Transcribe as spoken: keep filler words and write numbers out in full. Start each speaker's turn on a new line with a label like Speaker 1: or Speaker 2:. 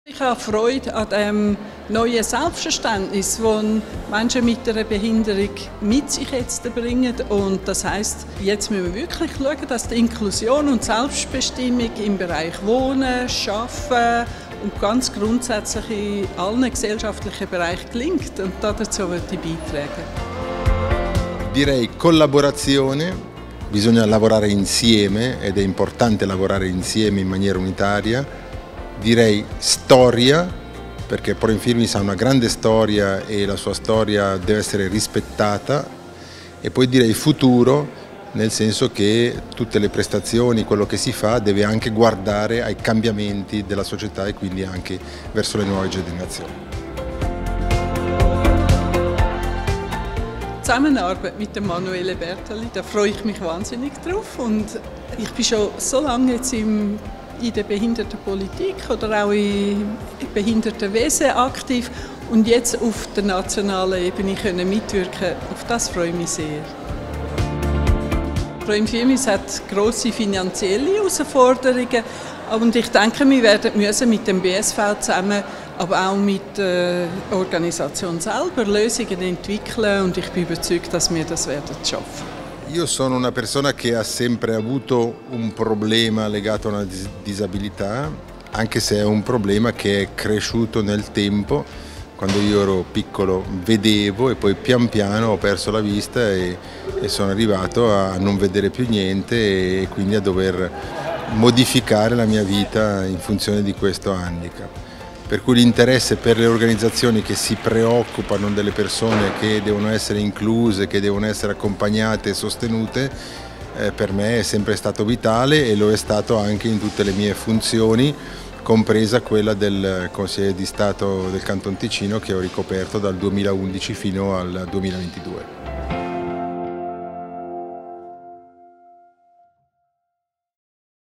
Speaker 1: Ich habe Freude an dem neuen Selbstverständnis, das Menschen mit einer Behinderung mit sich jetzt bringen. Und das heisst, jetzt müssen wir wirklich schauen, dass die Inklusion und Selbstbestimmung im Bereich Wohnen, Arbeiten und ganz grundsätzlich in allen gesellschaftlichen Bereichen gelingt. Und dazu möchte ich beitragen.
Speaker 2: Direi collaborazione, bisogna lavorare insieme ed è importante lavorare insieme in maniera unitaria. Direi storia, perché Pro Infirmis ha una grande storia e la sua storia deve essere rispettata, e poi direi futuro, nel senso che tutte le prestazioni, quello che si fa, deve anche guardare ai cambiamenti della società e quindi anche verso le nuove generazioni.
Speaker 1: Zusammenarbeit mit dem Manuele Bertoli, da freue ich mich wahnsinnig drauf. Und ich bin schon so lange jetzt im in der Behindertenpolitik oder auch in Behindertenwesen aktiv und jetzt auf der nationalen Ebene können mitwirken, auf das freue ich mich sehr. Pro Infirmis hat grosse finanzielle Herausforderungen und ich denke, wir werden müssen mit dem B S V zusammen, aber auch mit der Organisation selber Lösungen entwickeln und ich bin überzeugt, dass wir das werden schaffen.
Speaker 2: Io sono una persona che ha sempre avuto un problema legato a una disabilità, anche se è un problema che è cresciuto nel tempo. Quando io ero piccolo vedevo e poi pian piano ho perso la vista e, e sono arrivato a non vedere più niente e quindi a dover modificare la mia vita in funzione di questo handicap. Per cui l'interesse per le organizzazioni che si preoccupano delle persone che devono essere incluse, che devono essere accompagnate e sostenute, eh, per me è sempre stato vitale e lo è stato anche in tutte le mie funzioni, compresa quella del Consigliere di Stato del Canton Ticino che ho ricoperto dal duemilaundici fino al duemilaventidue.